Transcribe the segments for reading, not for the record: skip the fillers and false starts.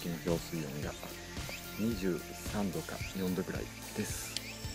の氷水温が23度か4度ぐらいです。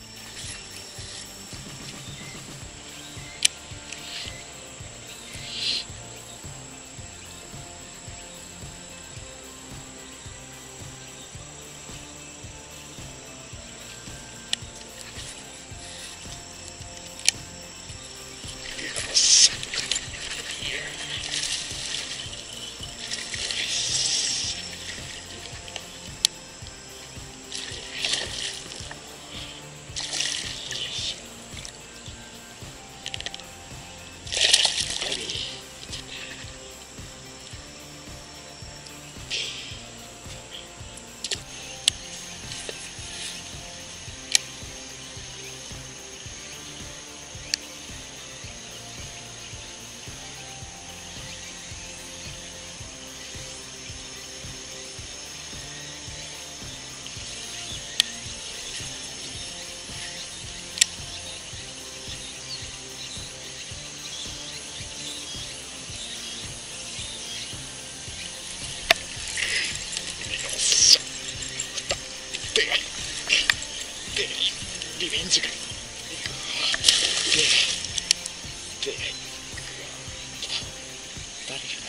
リベンジが誰か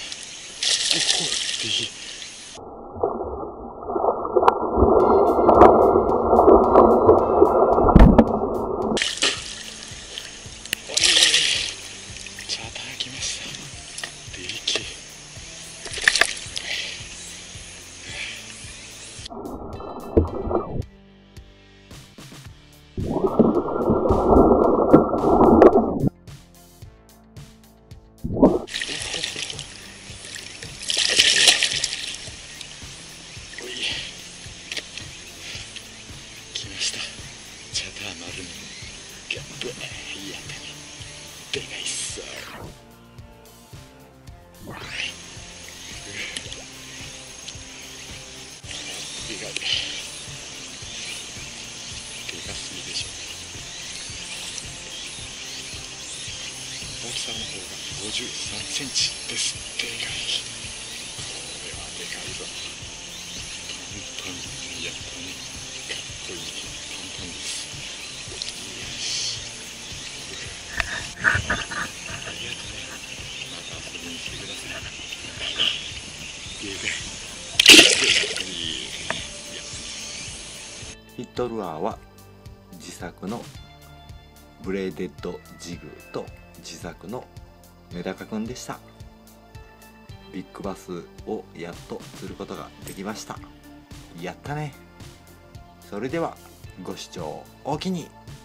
チャーター来ました。でけえ。来ました。チャーター丸のガッブやったね。でかいっす。でかい。でかすぎでしょ。大きさの方が53センチです。でかい。これはでかいぞ。パンパンやったね。かっこいい。パンパンです。よし。ありがとうね。また遊びに来てください。でかい。 ヒットルアーは自作のブレーデッドジグと自作のメダカくんでした。ビッグバスをやっと釣ることができました。やったね。それではご視聴おおきに。